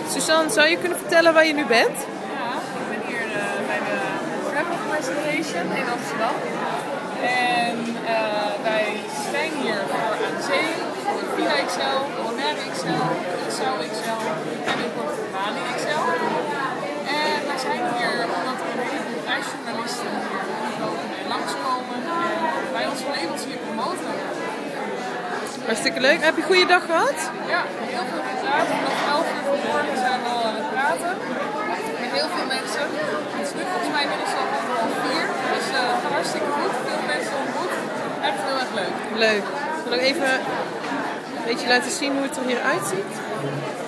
Suzanne, zou je kunnen vertellen waar je nu bent? Ja, ik ben hier bij de Travel Presentation in Amsterdam. En wij zijn hier voor aan zee, voor Villa XL, Bonaire XL, Curaçao XL en nu voor Bali XL. En wij zijn hier omdat er een heleboel reisjournalisten hier lopen en langskomen en wij onze labels hier promoten. Hartstikke leuk. Heb je een goede dag gehad? Ja, heel veel gepraat. Vanaf 11 uur vanmorgen zijn we al aan het praten. Met heel veel mensen. Het is nu volgens mij inmiddels al 4. Dus het gaat hartstikke goed. Veel mensen ontmoet. Echt heel erg leuk. Leuk. Zal ik even een beetje laten zien hoe het er hier uitziet?